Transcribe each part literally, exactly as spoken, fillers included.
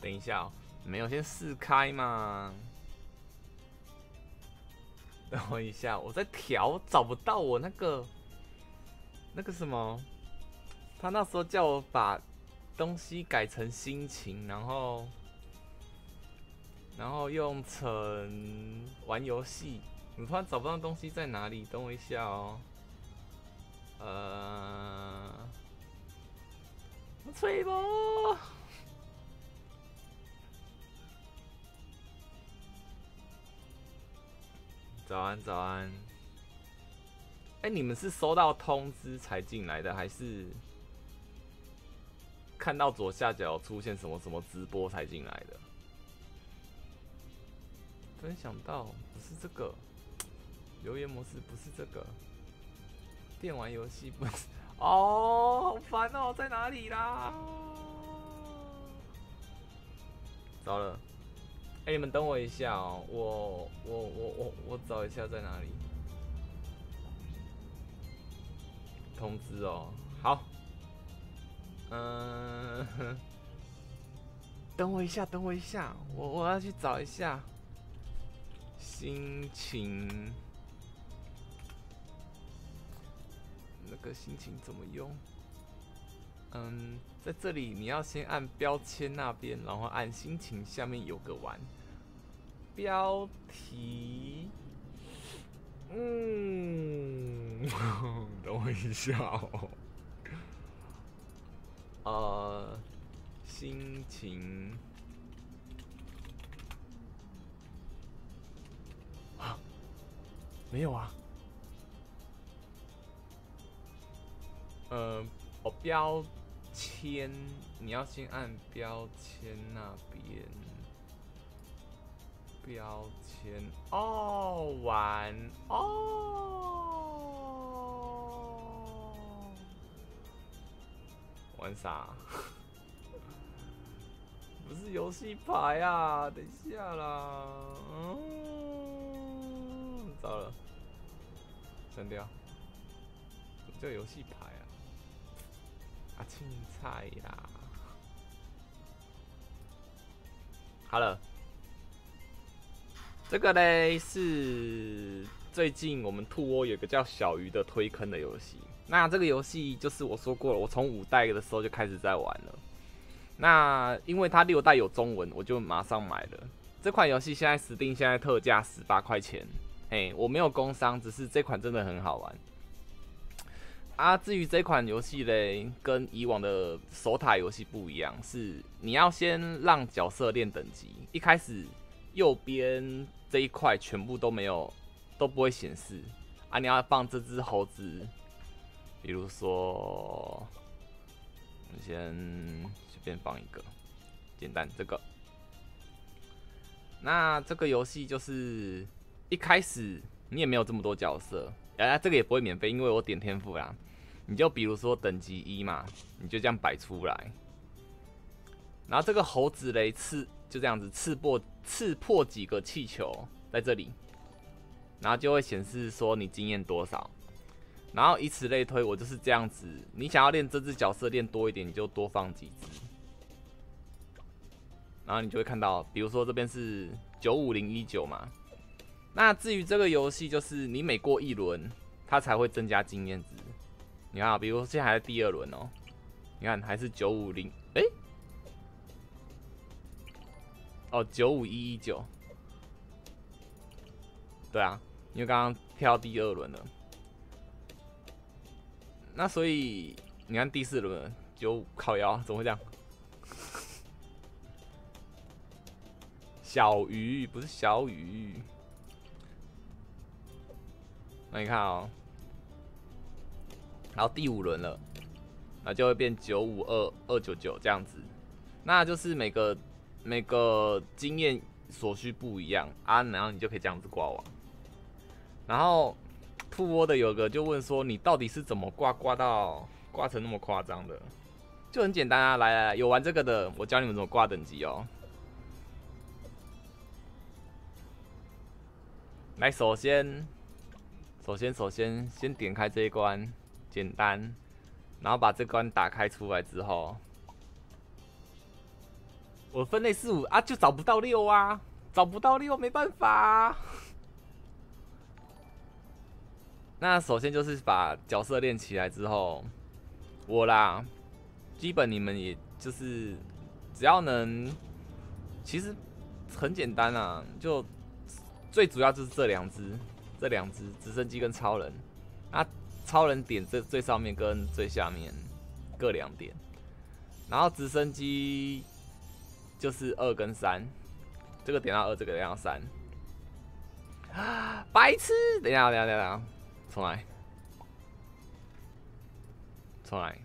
等一下、哦，没有先试开嘛？等我一下，我在调，找不到我那个那个什么，他那时候叫我把东西改成心情，然后然后用成玩游戏。我突然找不到东西在哪里，等我一下哦。呃，吹波。早安，早安。哎、欸，你们是收到通知才进来的，还是看到左下角出现什么什么直播才进来的？突然想到，不是这个，留言模式不是这个，电玩游戏不是。哦，好烦哦，在哪里啦？糟了。哎、欸，你们等我一下哦，我我我我我找一下在哪里。通知哦，好。嗯，等我一下，等我一下，我我要去找一下。心情，那个心情怎么用？嗯，在这里你要先按标签那边，然后按心情下面有个玩标题。嗯，等我一下哦。呃，心情啊，没有啊。呃，哦，标签，你要先按标签那边。标签哦，玩哦，玩啥？不是游戏牌啊！等一下啦，嗯，糟了，删掉。什么叫游戏牌啊？啊，青菜啦。好了。这个呢是最近我们兔窝有个叫小鱼的推坑的游戏。那这个游戏就是我说过了，我从五代的时候就开始在玩了。那因为它六代有中文，我就马上买了。这款游戏现在Steam现在特价十八块钱，嘿，我没有工商，只是这款真的很好玩。啊，至于这款游戏嘞，跟以往的手塔游戏不一样，是你要先让角色练等级，一开始右边这一块全部都没有，都不会显示啊！你要放这只猴子，比如说，我们先随便放一个，简单这个。那这个游戏就是一开始你也没有这么多角色，啊，这个也不会免费，因为我点天赋啦。你就比如说等级一嘛，你就这样摆出来，然后这个猴子嘞刺就这样子刺破刺破几个气球在这里，然后就会显示说你经验多少，然后以此类推，我就是这样子。你想要练这只角色练多一点，你就多放几只，然后你就会看到，比如说这边是九五零一九嘛。那至于这个游戏，就是你每过一轮，它才会增加经验值。你看、啊，比如说现在还是第二轮哦，你看还是九五零，哎，哦九五一一九，对啊，因为刚刚跳第二轮了，那所以你看第四轮九靠腰，怎么会这样？小鱼不是小雨，那你看哦。然后第五轮了，那就会变九五二二九九这样子，那就是每个每个经验所需不一样啊，然后你就可以这样子挂网。然后兔窝的有个就问说，你到底是怎么挂挂到挂成那么夸张的？就很简单啊，来来来，有玩这个的，我教你们怎么挂等级哦。来，首先首先首先先点开这一关。简单，然后把这关打开出来之后， 我分类是五啊，就找不到六啊，找不到六没办法啊。那首先就是把角色练起来之后，我啦，基本你们也就是只要能，其实很简单啊，就最主要就是这两只，这两只直升机跟超人。那超人点最最上面跟最下面各两点，然后直升机就是二跟三，这个点到二，这个点到三。啊，白痴！等一下，等一下，等一下，重来，重来。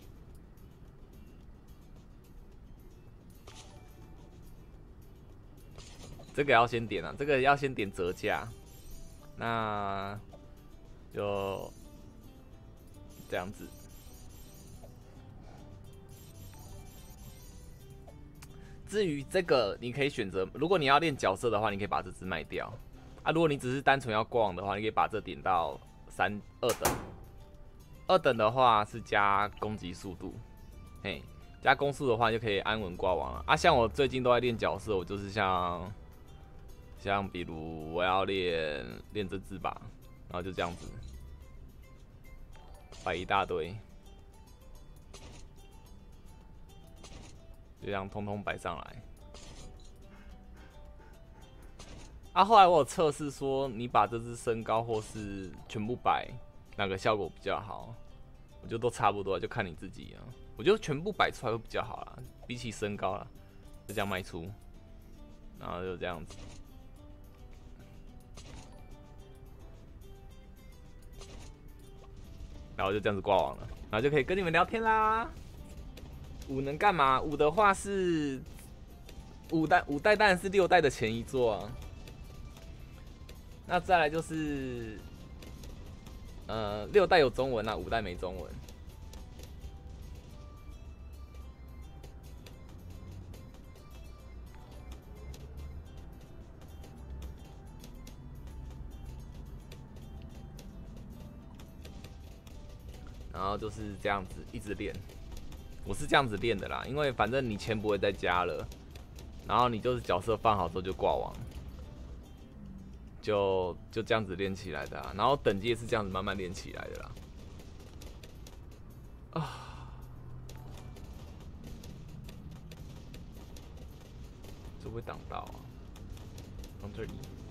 这个要先点啊，这个要先点折价，那就这样子。至于这个，你可以选择，如果你要练角色的话，你可以把这只卖掉啊。如果你只是单纯要挂网的话，你可以把这点到三二等。二等的话是加攻击速度，嘿，加攻速的话就可以安稳挂网了啊。像我最近都在练角色，我就是像像比如我要练练这只吧，然后就这样子摆一大堆，就这样通通摆上来。啊，后来我有测试说，你把这只升高或是全部摆，哪个效果比较好？我觉得都差不多，就看你自己啊。我觉得全部摆出来会比较好啦，比起升高啦，就这样卖出，然后就这样子。然后就这样子挂网了，然后就可以跟你们聊天啦。五能干嘛？五的话是五代，五代当然是六代的前一座啊。那再来就是，呃，六代有中文啊，五代没中文。然后就是这样子一直练，我是这样子练的啦，因为反正你钱不会再加了，然后你就是角色放好之后就挂网，就就这样子练起来的啊，然后等级也是这样子慢慢练起来的啦。啊，这会挡到啊，从这里。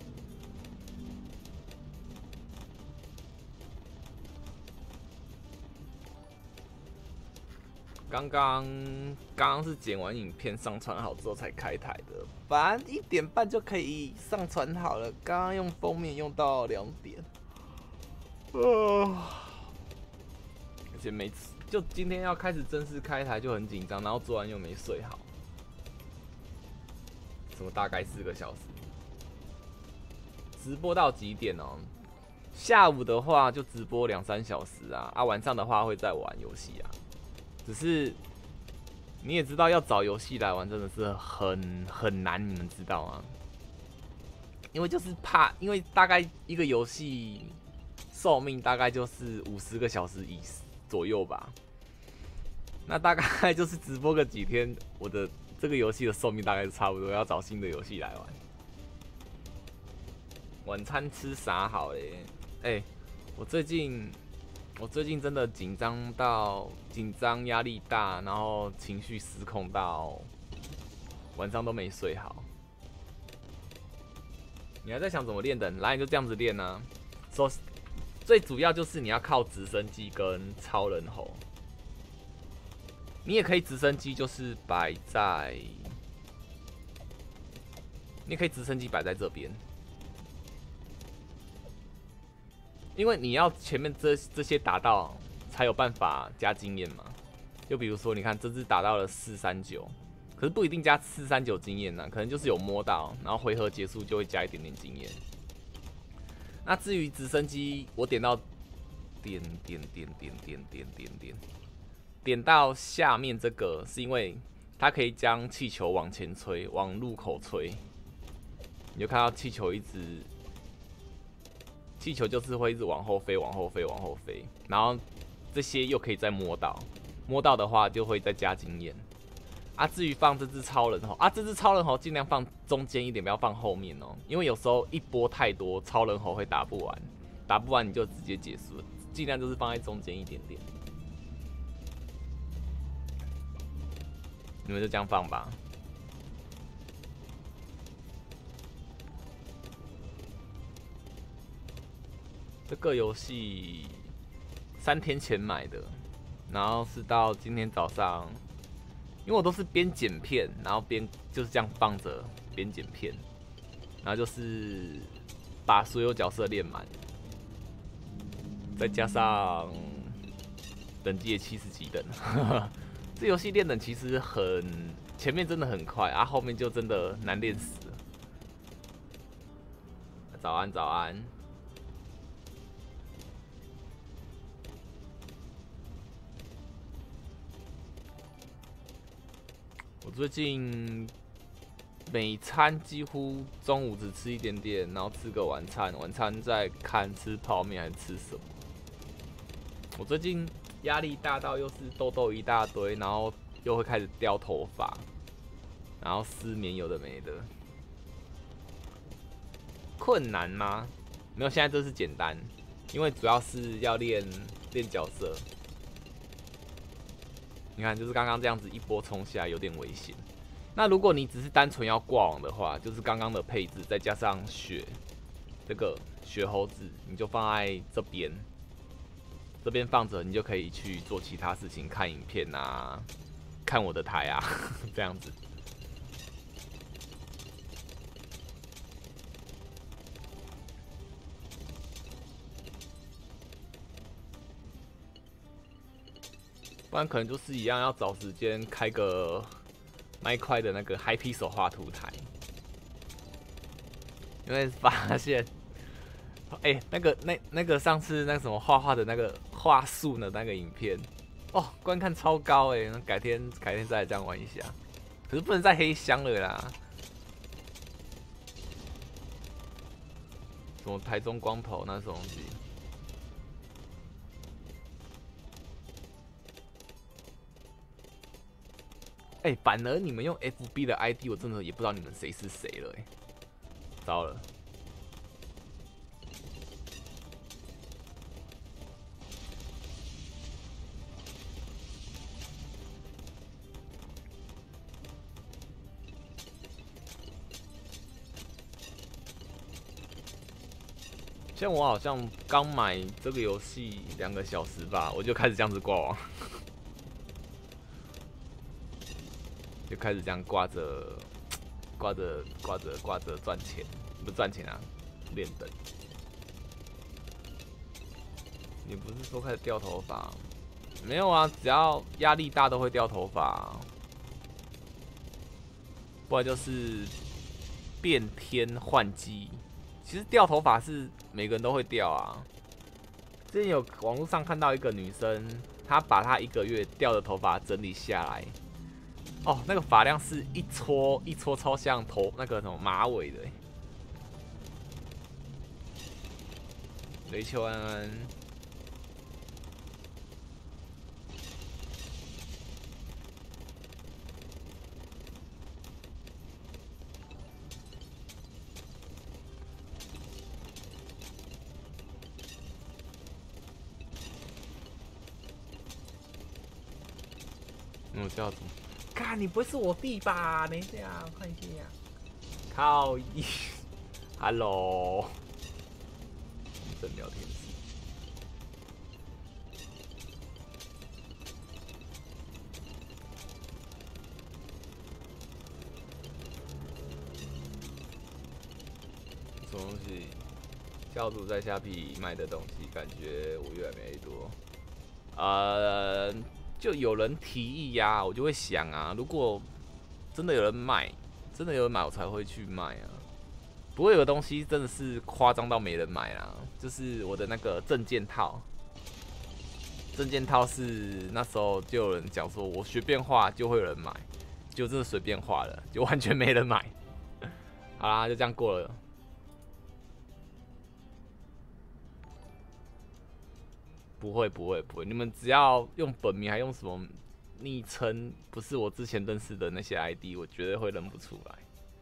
刚刚刚刚是剪完影片上传好之后才开台的，本来一点半就可以上传好了，刚刚用封面用到两点，呃，而且每次就今天要开始正式开台就很紧张，然后昨晚又没睡好，什么大概四个小时，直播到几点哦？下午的话就直播两三小时啊，啊晚上的话会再玩游戏啊。只是你也知道，要找游戏来玩真的是很很难，你们知道吗？因为就是怕，因为大概一个游戏寿命大概就是五十个小时以左右吧。那大概就是直播个几天，我的这个游戏的寿命大概是差不多，要找新的游戏来玩。晚餐吃啥好嘞？哎、欸，我最近。我最近真的紧张到紧张、压力大，然后情绪失控到晚上都没睡好。你还在想怎么练的？来，你就这样子练啊。首最主要就是你要靠直升机跟超人猴。你也可以直升机就是摆在，你也可以直升机摆在这边。因为你要前面这这些打到，才有办法加经验嘛。就比如说，你看这只打到了四三九，可是不一定加四三九经验呢，可能就是有摸到，然后回合结束就会加一点点经验。那至于直升机，我点到点点点点点点点点，点到下面这个是因为它可以将气球往前吹，往入口吹，你就看到气球一直。气球就是会一直往后飞，往后飞，往后飞，然后这些又可以再摸到，摸到的话就会再加经验。 啊，至于放这只超人猴啊，这只超人猴尽量放中间一点，不要放后面哦，因为有时候一波太多，超人猴会打不完，打不完你就直接结束了。尽量就是放在中间一点点。你们就这样放吧。这个游戏三天前买的，然后是到今天早上。因为我都是边剪片，然后边就是这样放着边剪片，然后就是把所有角色练满，再加上等级也七十几等，这游戏练等其实很前面真的很快啊，后面就真的难练死了。早安，早安。我最近每餐几乎中午只吃一点点，然后吃个晚餐，晚餐再看吃泡面还是吃什么。我最近压力大到又是痘痘一大堆，然后又会开始掉头发，然后失眠有的没的。困难吗？没有，现在这是简单，因为主要是要练练角色。你看，就是刚刚这样子一波冲下来，有点危险。那如果你只是单纯要挂网的话，就是刚刚的配置，再加上雪这个雪猴子，你就放在这边，这边放着，你就可以去做其他事情，看影片啊，看我的台啊，这样子。不然可能就是一样，要找时间开个麦块的那个 Happy 手画图台，因为发现，哎、欸，那个那那个上次那个什么画画的那个画树的那个影片，哦，观看超高哎、欸，改天改天再来这样玩一下，可是不能再黑箱了啦。什么台中光头那种东西？哎、欸，反而你们用 F B 的 I D， 我真的也不知道你们谁是谁了哎、欸，糟了。像我好像刚买这个游戏两个小时吧，我就开始这样子挂网。就开始这样挂着、挂着、挂着、挂着赚钱，不赚钱啊，练等。你不是说开始掉头发？没有啊，只要压力大都会掉头发、啊，不然就是变天换季。其实掉头发是每个人都会掉啊。之前有网络上看到一个女生，她把她一个月掉的头发整理下来。哦，那个发量是一撮一撮，超像头那个什么马尾的。雷秋安安，我叫什么？看你不会是我弟吧？等一下，看一下。靠一 ，Hello， 真聊天室。什么东西？教主在虾皮卖的东西，感觉我越来越多。呃。就有人提议呀、啊，我就会想啊，如果真的有人买，真的有人买，我才会去卖啊。不过有个东西真的是夸张到没人买啊，就是我的那个证件套。证件套是那时候就有人讲说，我随便画就会有人买，就真的随便画了，就完全没人买。好啦，就这样过了。不会不会不会，你们只要用本名还用什么昵称不是我之前认识的那些 I D， 我绝对会认不出来。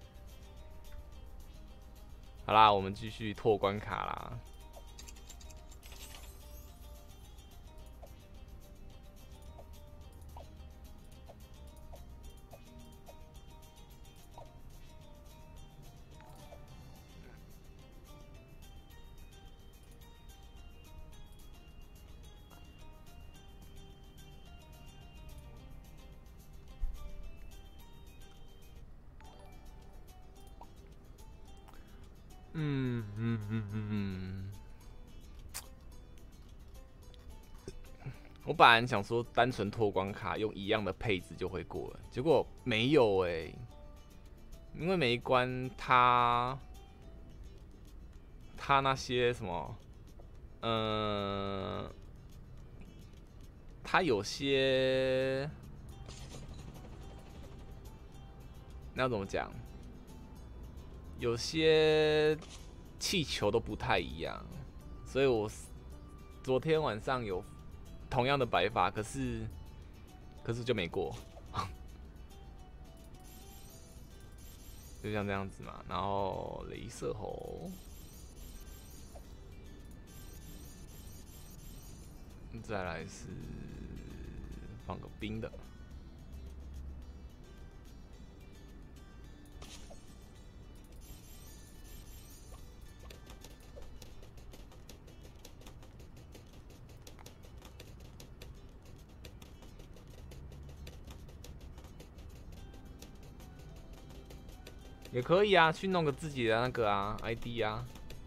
好啦，我们继续拓关卡啦。嗯嗯嗯嗯嗯，我本来想说单纯拓关卡用一样的配置就会过了，结果没有哎、欸，因为每一关它它那些什么，嗯、呃，它有些那怎么讲？有些气球都不太一样，所以我昨天晚上有同样的摆法，可是可是就没过，就像这样子嘛。然后雷射猴，再来是放个冰的。也可以啊，去弄个自己的那个啊 I D 啊。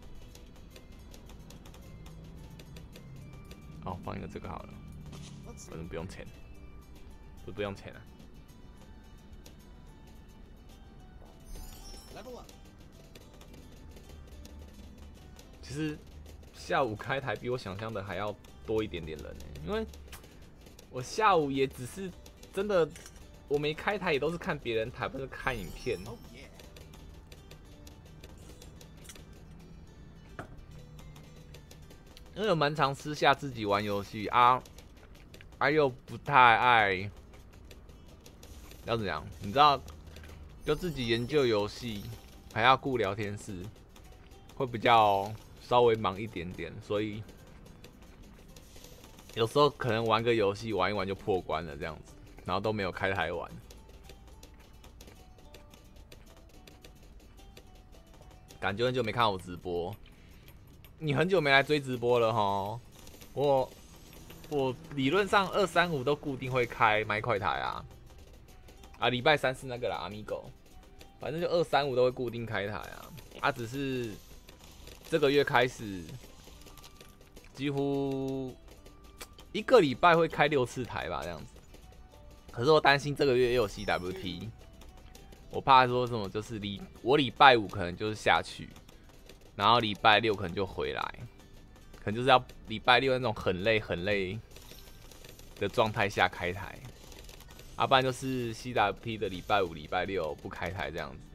哦，放一个这个好了，反正不用钱，不不用钱啊。其实下午开台比我想象的还要多一点点人呢、欸，因为我下午也只是真的，我没开台也都是看别人台，不是看影片。因为我蛮常私下自己玩游戏啊，啊又不太爱，要怎样？你知道，就自己研究游戏，还要顾聊天室，会比较稍微忙一点点，所以有时候可能玩个游戏玩一玩就破关了这样子，然后都没有开台玩。感觉很久没看我直播。你很久没来追直播了齁，我我理论上二三五都固定会开麦块台啊，啊礼拜三是那个啦 Amigo， 反正就二三五都会固定开台啊，啊只是这个月开始几乎一个礼拜会开六次台吧这样子，可是我担心这个月又有 C W T， 我怕说什么就是礼我礼拜五可能就是下去。然后礼拜六可能就回来，可能就是要礼拜六那种很累很累的状态下开台，啊，不然就是 C W P 的礼拜五、礼拜六不开台这样子。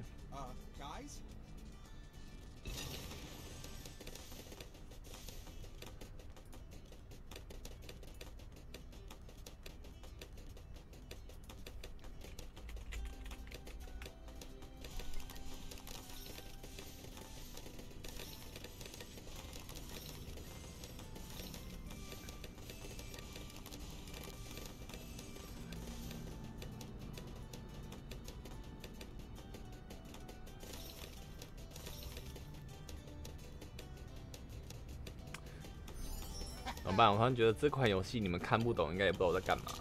怎么办？我突然觉得这款游戏你们看不懂，应该也不知道我在干嘛。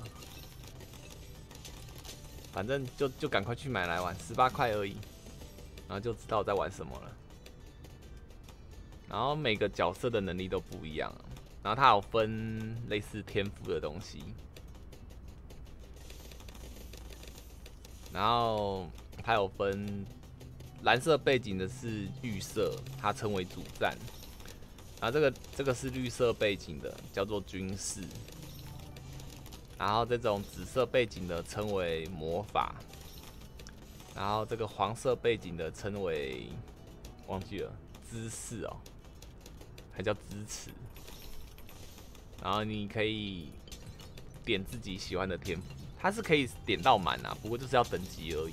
反正就就赶快去买来玩，十八块而已，然后就知道我在玩什么了。然后每个角色的能力都不一样，然后它有分类似天赋的东西，然后它有分蓝色背景的是预设，它称为主战。然后这个这个是绿色背景的，叫做军事。然后这种紫色背景的称为魔法。然后这个黄色背景的称为忘记了知识哦，还叫支持。然后你可以点自己喜欢的天赋， 它是可以点到满啊，不过就是要等级而已。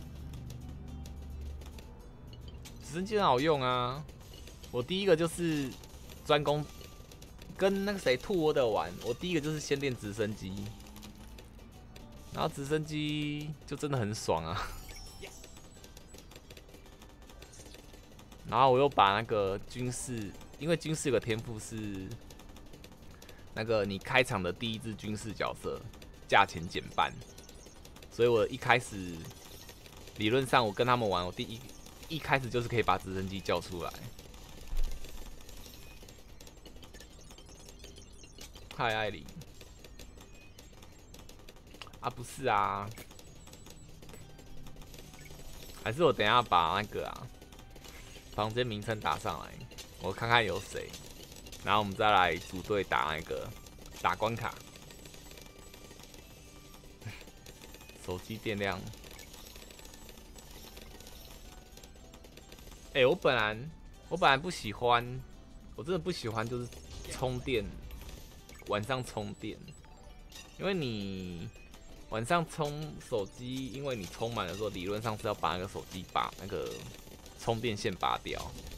直升机很好用啊，我第一个就是专攻，跟那个谁兔窝的玩，我第一个就是先练直升机，然后直升机就真的很爽啊。然后我又把那个军事，因为军事有个天赋是那个你开场的第一支军事角色价钱减半，所以我一开始理论上我跟他们玩，我第一一开始就是可以把直升机叫出来。嗨，艾琳啊，不是啊，还是我等一下把那个啊。房间名称打上来，我看看有谁，然后我们再来组队打那个打关卡。手机电量，哎、欸，我本来我本来不喜欢，我真的不喜欢就是充电，晚上充电，因为你晚上充手机，因为你充满的时候，理论上是要把那个手机拔那个。充电线拔掉，